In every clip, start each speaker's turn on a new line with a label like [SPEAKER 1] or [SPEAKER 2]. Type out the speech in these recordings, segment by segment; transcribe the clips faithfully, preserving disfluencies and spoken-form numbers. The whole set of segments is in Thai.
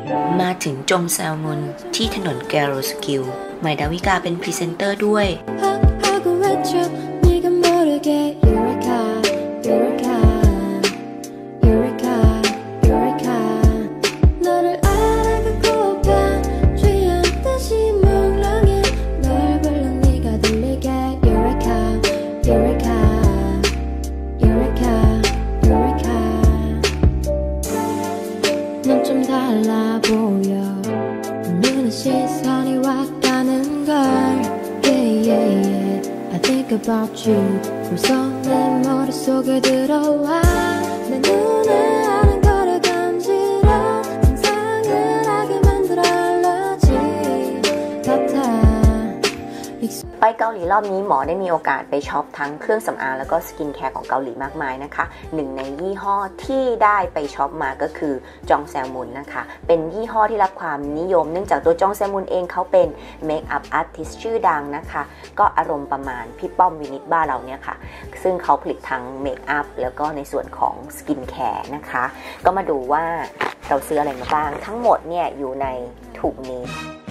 [SPEAKER 1] มาถึงจงแซลมอนที่ถนนแกโรสกิลใหม่ดาวิกาเป็นพรีเซนเตอร์ด้วย
[SPEAKER 2] About you 벌써 내 머릿속에 들어와 내 눈에 아는 거를 간지러 상상을 하게 만들어 알러지 같아
[SPEAKER 1] ไปเกาหลีรอบนี้หมอได้มีโอกาสไปช็อปทั้งเครื่องสำอางแล้วก็สกินแคร์ของเกาหลีมากมายนะคะหนึ่งในยี่ห้อที่ได้ไปช็อปมาก็คือจองแซลมุนนะคะเป็นยี่ห้อที่รับความนิยมเนื่องจากตัวจองแซลมุนเองเขาเป็นเมคอัพอาร์ติสต์ชื่อดังนะคะก็อารมณ์ประมาณพี่ป้อมวินิตบ้านเราเนี่ยค่ะซึ่งเขาผลิตทั้งเมคอัพแล้วก็ในส่วนของสกินแคร์นะคะก็มาดูว่าเราซื้ออะไรมาบ้างทั้งหมดเนี่ยอยู่ในถุงนี้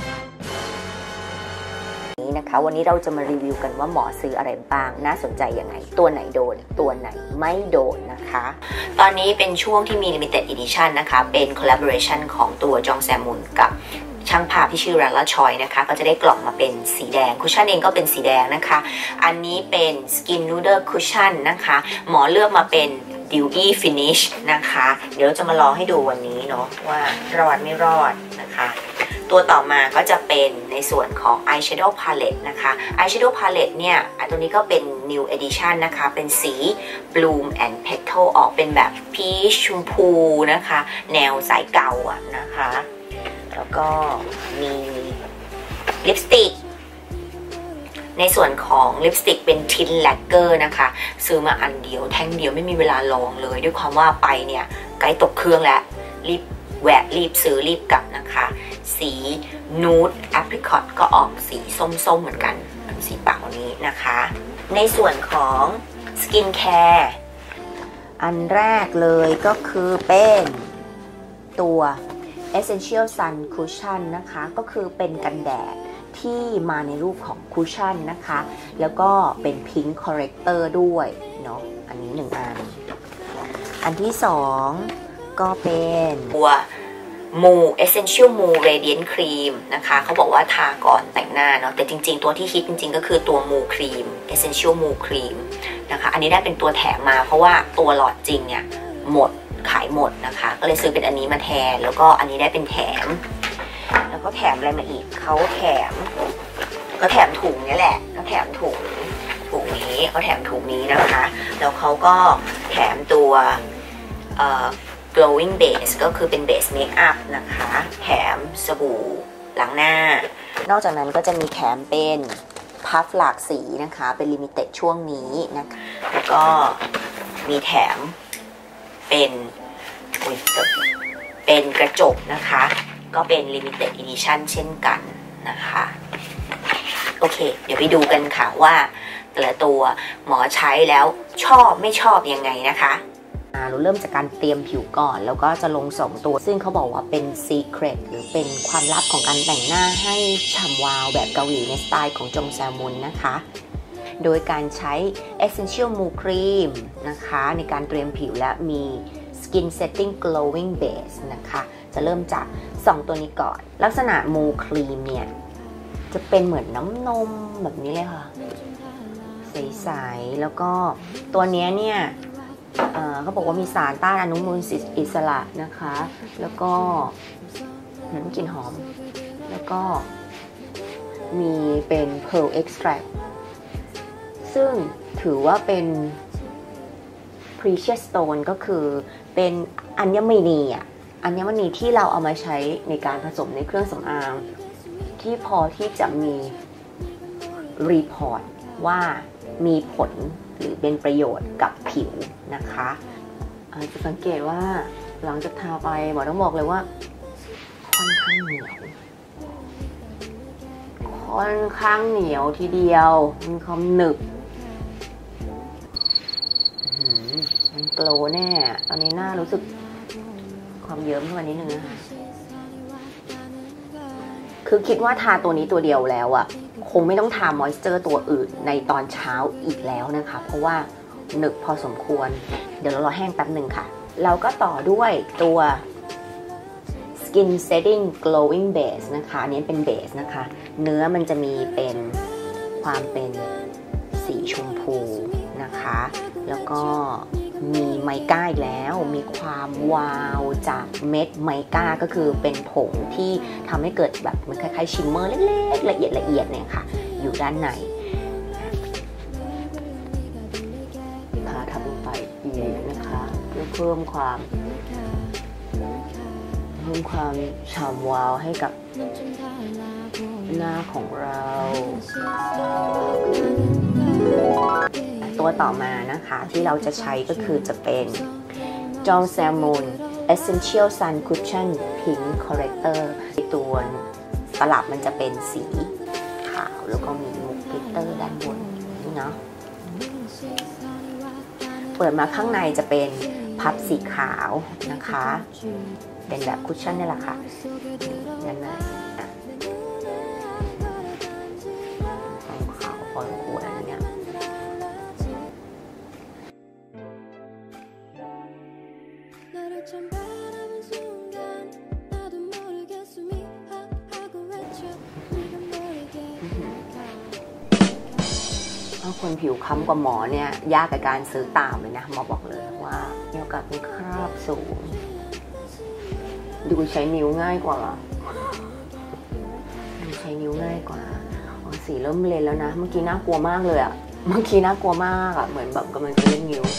[SPEAKER 1] นะคะวันนี้เราจะมารีวิวกันว่าหมอซื้ออะไรบ้างน่าสนใจยังไงตัวไหนโดนตัวไหนไม่โดนนะคะตอนนี้เป็นช่วงที่มี Limited Edition นะคะเป็น Collaboration ของตัวจองแซมุนกับช่างภาพที่ชื่อรัลล่าชอยนะคะก็จะได้กล่องมาเป็นสีแดงคุชชั่นเองก็เป็นสีแดงนะคะอันนี้เป็น Skin Noodle Cushion นะคะหมอเลือกมาเป็น Dewy Finish นะคะเดี๋ยวเราจะมาลองให้ดูวันนี้เนาะว่ารอดไม่รอดนะคะตัวต่อมาก็จะเป็นในส่วนของ Eyeshadow Palette นะคะ Eyeshadow Palette เนี่ยตัวนี้ก็เป็น New Edition นะคะเป็นสี Bloom and Petal ออกเป็นแบบ Peach ชมพูนะคะแนวสายเก่าอะนะคะแล้วก็มีลิปสติกในส่วนของลิปสติกเป็นทินแลกเกอร์นะคะซื้อมาอันเดียวแท่งเดียวไม่มีเวลาลองเลยด้วยความว่าไปเนี่ยใกล้ตกเครื่องแล้วรีบแวะรีบซื้อรีบกลับนะคะสีนูดแอปริคอตก็ออกสีส้มๆเหมือนกันสีปากนี้นะคะในส่วนของสกินแคร์อันแรกเลยก็คือเป็นตัว Essential Sun Cushion นะคะก็คือเป็นกันแดดที่มาในรูปของคุชชั่นนะคะแล้วก็เป็น Pink Corrector ด้วยเนาะอันนี้หนึ่งอันอันที่สองก็เป็นตัวมู Essential Mu Radiant Cream นะคะเขาบอกว่าทาก่อนแต่งหน้าเนาะแต่จริงๆตัวที่ฮิตจริงๆก็คือตัว Mu Cream Essential Mu Cream นะคะอันนี้ได้เป็นตัวแถมมาเพราะว่าตัวหลอดจริงเนี่ยหมดขายหมดนะคะก็เลยซื้อเป็นอันนี้มาแทนแล้วก็อันนี้ได้เป็นแถมแล้วก็แถมอะไรมาอีกเขาแถมก็แถมถุงนี่แหละก็แถมถุงถุงนี้เขาแถมถุงนี้นะคะแล้วเขาก็แถมตัวเอ่อ glowing base ก็คือเป็น base makeup นะคะแถมสบู่ล้างหน้านอกจากนั้นก็จะมีแถมเป็นพัฟหลากสีนะคะเป็น limited ช่วงนี้นะคะแล้วก็มีแถมเป็นเป็นกระจกนะคะก็เป็น limited edition เช่นกันนะคะโอเคเดี๋ยวไปดูกันค่ะว่าแต่ละตัวหมอใช้แล้วชอบไม่ชอบยังไงนะคะเราเริ่มจากการเตรียมผิวก่อนแล้วก็จะลงสองตัวซึ่งเขาบอกว่าเป็น secret หรือเป็นความลับของการแต่งหน้าให้ฉ่ำวาวแบบเกาหลีในสไตล์ของจงแซลมุนนะคะโดยการใช้ essential mu cream นะคะในการเตรียมผิวและมี skin setting glowing base นะคะจะเริ่มจากสองตัวนี้ก่อนลักษณะมูครีมเนี่ยจะเป็นเหมือนน้ำนมแบบนี้เลยค่ะใสๆแล้วก็ตัวนี้เนี่ยเอ่อเขาบอกว่ามีสารต้านอนุมูลอิสระนะคะแล้วก็กลิ่นหอมแล้วก็มีเป็น pearl extract ซึ่งถือว่าเป็น precious stone ก็คือเป็นอัญมณีอ่ะอัญมณีที่เราเอามาใช้ในการผสมในเครื่องสำอางที่พอที่จะมีรีพอร์ตว่ามีผลหรือเป็นประโยชน์กับผิวนะคะจะสังเกตว่าหลังจากทาไปหมอต้องบอกเลยว่าค่อนข้างเหนียวค่อนข้างเหนียวทีเดียวมีความหนึบมันโกลว์แน่ตอนนี้หน้ารู้สึกความเยิ้มขึ้นมานิดนึงนะคะคือคิดว่าทาตัวนี้ตัวเดียวแล้วอะคงไม่ต้องทามอยส์เจอร์ตัวอื่นในตอนเช้าอีกแล้วนะคะเพราะว่าหนึบพอสมควรเดี๋ยวเรารอแห้งแป๊บหนึ่งค่ะเราก็ต่อด้วยตัว Skin Setting Glowing Base นะคะอันนี้เป็นเบสนะคะเนื้อมันจะมีเป็นความเป็นสีชมพูนะคะแล้วก็มีไมก้าอีกแล้วมีความวาวจากเม็ดไมก้าก็คือเป็นผงที่ทำให้เกิดแบบมันคล้ายๆชิมเมอร์เล็กๆละเอียดละเอียดเนี่ยค่ะอยู่ด้านในทาทับลงไปอีกนะคะเพื่อเพิ่มความเพิ่มความฉ่ำวาวให้กับหน้าของเราตัวต่อมานะคะที่เราจะใช้ก็คือจะเป็น Jong Salmon Essential Sun Cushion Pink Corrector ตัวตลับมันจะเป็นสีขาวแล้วก็มีมุกกลิตเตอร์ด้านบนนี่เนาะเปิดมาข้างในจะเป็นพับสีขาวนะคะเป็นแบบคุชชั่นนี่แหละค่ะด้านในขาวพอสมควรอันนี้คนผิวค้ำกว่าหมอเนี่ยยากกับการซื้อตามเลยนะหมอบอกเลยว่ามีโอกาสมีคราบสูงดูใช้นิ้วง่ายกว่าดูใช้นิ้วง่ายกว่าอ๋อสีเริ่มเลนแล้วนะเมื่อกี้น่ากลัวมากเลยอะเมื่อกี้น่ากลัวมากอะเหมือนแบบกำลังจะเล่นนิ้ว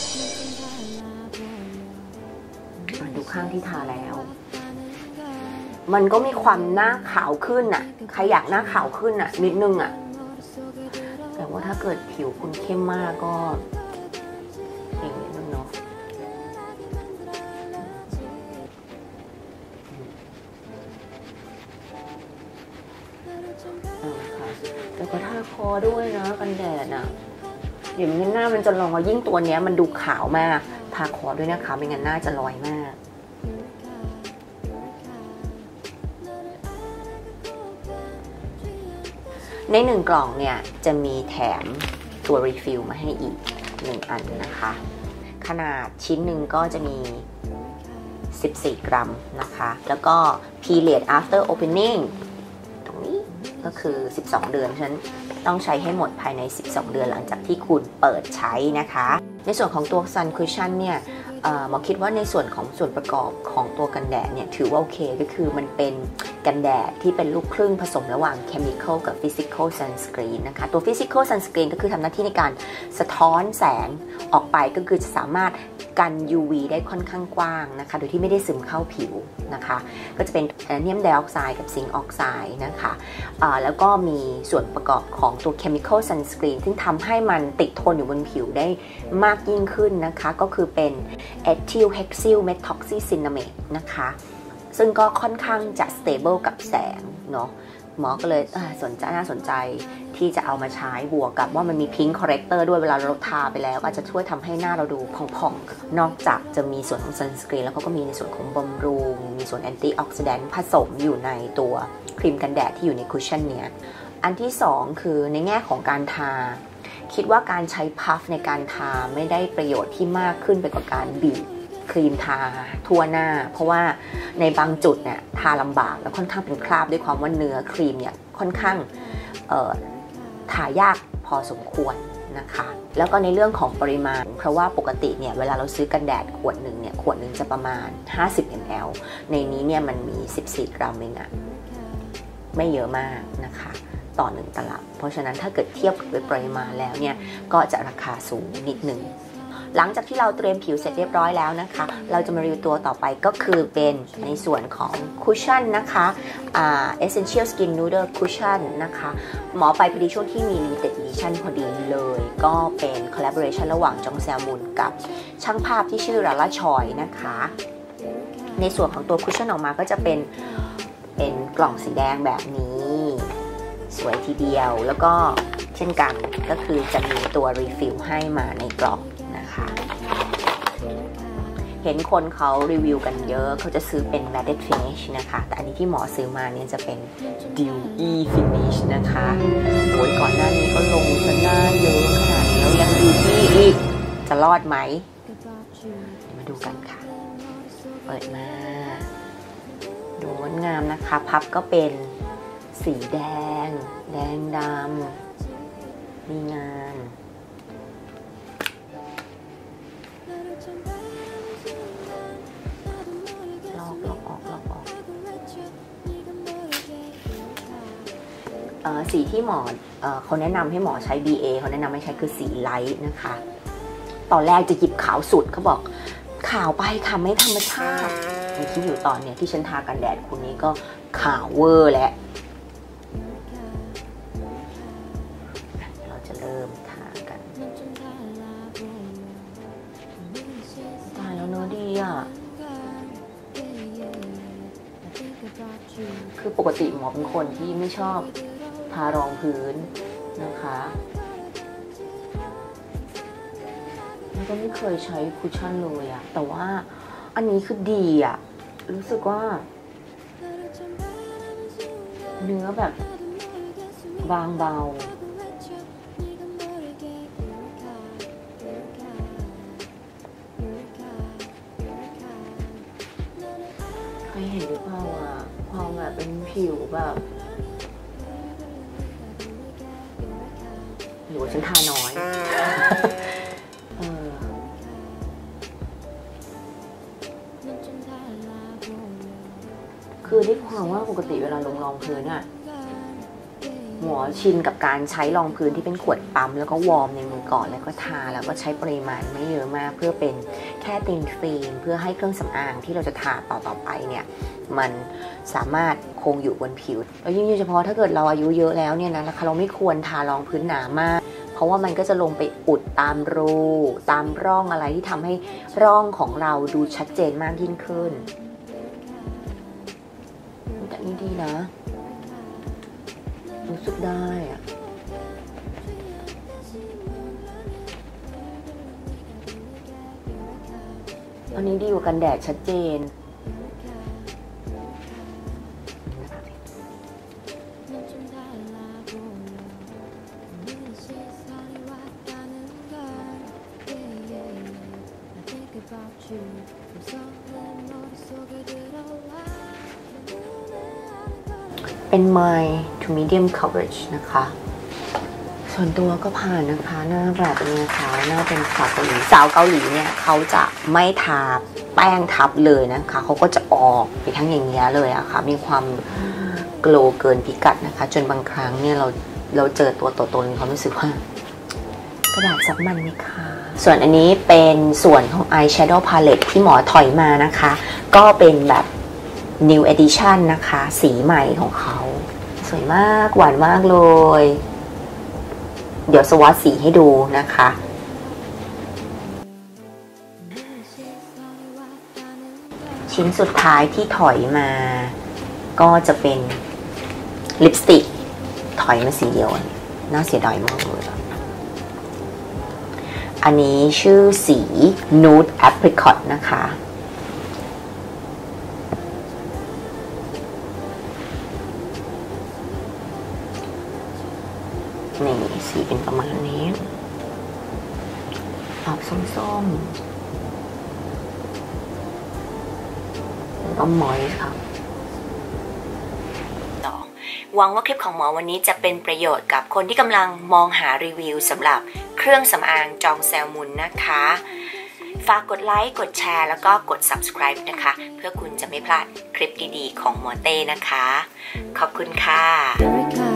[SPEAKER 1] ดูข้างที่ทาแล้วมันก็มีความหน้าขาวขึ้นอะใครอยากหน้าขาวขึ้นอะนิดนึงอะแต่ว่าถ้าเกิดผิวคุณเข้มมากก็อย่างนี้นึงเนาะแต่ก็ทาคอด้วยนะกันแดดอ่ะอย่างนี้หน้ามันจะลอยยิ่งตัวเนี้ยมันดูขาวมากทาคอด้วยนะคะไม่งั้นหน้าจะลอยมากในหนึ่งกล่องเนี่ยจะมีแถมตัวรีฟิลมาให้อีกหนึ่งอันนะคะขนาดชิ้นหนึ่งก็จะมีสิบสี่กรัมนะคะแล้วก็ period after opening ตรงนี้ก็คือสิบสองเดือนฉะนั้นต้องใช้ให้หมดภายในสิบสองเดือนหลังจากที่คุณเปิดใช้นะคะในส่วนของตัว Sun Cushion เนี่ยหมอคิดว่าในส่วนของส่วนประกอบของตัวกันแดดเนี่ยถือว่าโอเคก็คือมันเป็นกันแดดที่เป็นลูกครึ่งผสมระหว่าง Chemical กับ Physical Sunscreen นะคะตัว Physical Sunscreen ก็คือทำหน้าที่ในการสะท้อนแสงออกไปก็คือจะสามารถกัน ยู วี ได้ค่อนข้างกว้างนะคะโดยที่ไม่ได้ซึมเข้าผิวนะคะก็จะเป็นแอลเนียมไดออกไซด์กับซิงค์ออกไซด์นะคะแล้วก็มีส่วนประกอบของตัว Chemical Sunscreen ซึ่งทำให้มันติดทนอยู่บนผิวได้มากยิ่งขึ้นนะคะก็คือเป็น Ethyl Hexyl Methoxycinnamate นะคะซึ่งก็ค่อนข้างจะ stable กับแสงเนาะหมอก็เลยสนใจน่าสนใจที่จะเอามาใช้บวกกับว่ามันมี Pink Corrector ด้วยเวลาเราทาไปแล้วก็จะช่วยทำให้หน้าเราดูผ่องๆนอกจากจะมีส่วนของ Sunscreen แล้วก็มีในส่วนของบำรุงมีส่วน Antioxidant ผสมอยู่ในตัวครีมกันแดดที่อยู่ในคุชชั่นเนี้ยอันที่สองคือในแง่ของการทาคิดว่าการใช้พัฟในการทาไม่ได้ประโยชน์ที่มากขึ้นไปกว่าการบีบครีมทาทั่วหน้าเพราะว่าในบางจุดเนี่ยทาลำบากแล้วค่อนข้างเป็นคราบด้วยความว่าเนื้อครีมเนี่ยค่อนข้างเอ่อทายากพอสมควรนะคะแล้วก็ในเรื่องของปริมาณเพราะว่าปกติเนี่ยเวลาเราซื้อกันแดดขวดหนึ่งเนี่ยขวดหนึ่งจะประมาณห้าสิบมิลลิลิตร ในนี้เนี่ยมันมีสิบสี่กรัมเองอะไม่เยอะมากนะคะต่อหนึ่งตลับเพราะฉะนั้นถ้าเกิดเทียบกับปริมาณแล้วเนี่ยก็จะราคาสูงนิดหนึ่งหลังจากที่เราเตรียมผิวเสร็จเรียบร้อยแล้วนะคะเราจะมารีวิวตัวต่อไปก็คือเป็นในส่วนของคุชชั่นนะคะ uh, Essential Skin Noodle Cushion นะคะหมอไปพอดีช่วงที่มี Limited Edition พอดีเลยก็เป็น collaboration ระหว่างจองแซลมุนกับช่างภาพที่ชื่อราล่าชอยนะคะในส่วนของตัวคุชชั่นออกมาก็จะเป็นเป็นกล่องสีแดงแบบนี้สวยทีเดียวแล้วก็เช่นกันก็คือจะมีตัวรีฟิลให้มาในกล่องนะคะเห็นคนเขารีวิวกันเยอะเขาจะซื้อเป็น matte finish นะคะแต่อันนี้ที่หมอซื้อมาเนี่ยจะเป็น dewy finish นะคะโอ้ยก่อนหน้านี้ก็ลงซะหน้าเยอะขนาดนี้แล้วยัง dewy อีกจะรอดไหมมาดูกันค่ะเปิดมาดูงดงามนะคะพับก็เป็นสีแดงแดงดำมีงานลอกลอกออกลอกออกเอ่อสีที่หมอเอ่อเขาแนะนำให้หมอใช้ บี เอ เขาแนะนำให้ใช้คือสีไลท์นะคะตอนแรกจะหยิบขาวสุดเขาบอกขาวไปค่ะไม่ธรรมชาติมีคิดอยู่ตอนเนี้ยที่ฉันทากันแดดคุณนี้ก็ขาวเวอร์แล้วเราจะเริ่มทากันตายแล้วเนื้อดีอ่ะคือปกติหมอเป็นคนที่ไม่ชอบทารองพื้นนะคะแล้วก็ไม่เคยใช้คุชชั่นเลยอะแต่ว่าอันนี้คือดีอะรู้สึกว่าเนื้อแบบบางเบาใครเห็นหรือเปล่าอะความแบบเป็นผิวแบบหรือว่าฉันทาน้อยเออคือด้วยความว่าปกติเวลาลงรองพื้นอะหมอชินกับการใช้รองพื้นที่เป็นขวดปั๊มแล้วก็วอร์มในมือก่อนแล้วก็ทาแล้วก็ใช้ปริมาณไม่เยอะมากเพื่อเป็นแค่ตินฟิล์มเพื่อให้เครื่องสำอางที่เราจะทาต่อต่อไปเนี่ยมันสามารถคงอยู่บนผิวแล้วยิ่งโดยเฉพาะถ้าเกิดเราอายุเยอะแล้วเนี่ยนะเราไม่ควรทารองพื้นหนามากเพราะว่ามันก็จะลงไปอุดตามรูตามร่องอะไรที่ทำให้ร่องของเราดูชัดเจนมากยิ่งขึ้นแต่นี่ดีนะรู้สึกได้อะอันนี้ดีกว่ากันแดดชัดเจนเป็น mild to medium coverage นะคะส่วนตัวก็ผ่านนะคะหน้าแบบนี้ค่ะหน้าเป็นสาวเกาหลีสาวเกาหลีเนี่ยเขาจะไม่ทาแป้งทับเลยนะคะเขาก็จะออกไปทั้งอย่างเงี้ยเลยอะค่ะมีความโกลว์เกินพิกัดนะคะจนบางครั้งเนี่ยเราเราเจอตัวตัวตนมีความรู้สึกว่ากระดาษซับมันไหมคะส่วนอันนี้เป็นส่วนของ eyeshadow palette ที่หมอถอยมานะคะก็เป็นแบบ new edition นะคะสีใหม่ของเขาสวยมากหวานมากเลยเดี๋ยวสวอตสีให้ดูนะคะชิ้นสุดท้ายที่ถอยมาก็จะเป็นลิปสติกถอยมาสีเดียวน่าเสียดายมากเลยอันนี้ชื่อสี Nude Apricot นะคะนี่สีเป็นประมาณนี้ออกส้มๆแล้วก็มอยส์ค่ะหวังว่าคลิปของหมอวันนี้จะเป็นประโยชน์กับคนที่กำลังมองหารีวิวสำหรับเครื่องสำอางจองแซลมุนนะคะฝากกดไลค์กดแชร์แล้วก็กด ซับสไครบ์ นะคะเพื่อคุณจะไม่พลาดคลิปดีๆของหมอเต้นะคะขอบคุณค่ะ